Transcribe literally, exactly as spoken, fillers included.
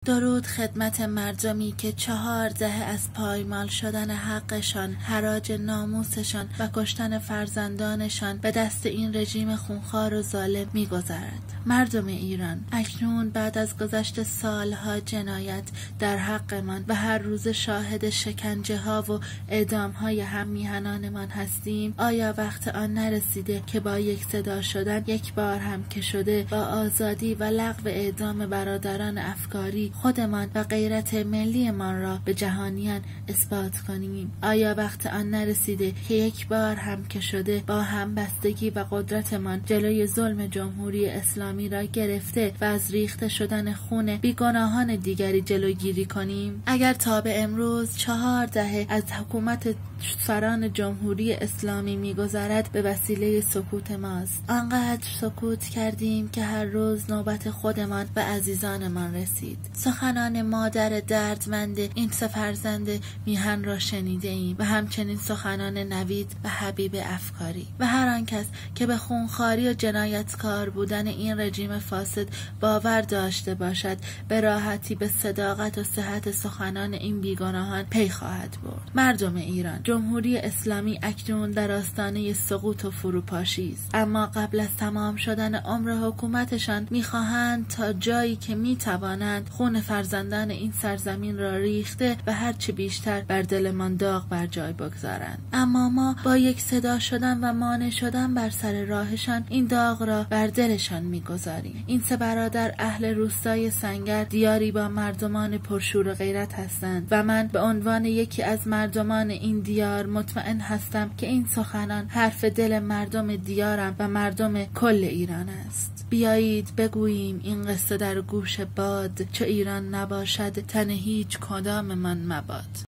درود خدمت مردمی که چهار دهه از پایمال شدن حقشان، حراج ناموسشان و کشتن فرزندانشان به دست این رژیم خونخوار و ظالم می‌گذرد. مردم ایران، اکنون بعد از گذشت سالها جنایت در حقمان و هر روز شاهد شکنجه ها و اعدام های هم میهنانمان هستیم، آیا وقت آن نرسیده که با یک صدا شدن، یک بار هم که شده، با آزادی و لغو اعدام برادران افکاری خودمان و غیرت ملیمان را به جهانیان اثبات کنیم؟ آیا وقت آن نرسیده که یک بار هم که شده با همبستگی و قدرتمان جلوی ظلم جمهوری اسلامی را گرفته و از ریخته شدن خون بیگناهان دیگری جلوگیری کنیم؟ اگر تا به امروز چهار دهه از حکومت سران جمهوری اسلامی می‌گذرد به وسیله سکوت ماست. آنقدر سکوت کردیم که هر روز نوبت خودمان و عزیزانمان رسید. سخنان مادر دردمند این سه فرزند میهن را شنیده ایم و همچنین سخنان نوید و حبیب افکاری و هر آن کس که به خونخواری و جنایتکار بودن این رژیم فاسد باور داشته باشد به راحتی به صداقت و صحت سخنان این بیگناهان پی خواهد برد. مردم ایران، جمهوری اسلامی اکنون در آستانه سقوط و فروپاشی است، اما قبل از تمام شدن عمر حکومتشان میخواهند تا جایی که میتوانند خون فرزندان این سرزمین را ریخته و هرچه بیشتر بر دلمان داغ بر جای بگذارند. اما ما با یک صدا شدن و مانع شدن بر سر راهشان این داغ را بر دلشان میگذاریم. این سه برادر اهل روستای سنگر دیاری با مردمان پرشور و غیرت هستند و من به عنوان یکی از مردمان این دیار مطمئن هستم که این سخنان حرف دل مردم دیارم و مردم کل ایران است. بیایید بگوییم این قصه در گوش باد، چو ایران نباشد تن هیچ کدام من مباد.